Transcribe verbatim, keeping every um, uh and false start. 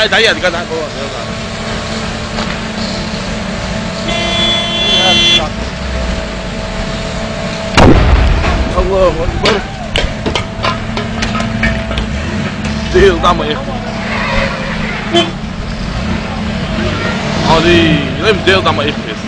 تعالى تعالى تعالى تعالى الله اكبر. ديل طعمه ايه؟ هذه ليه ديل طعمه ايه؟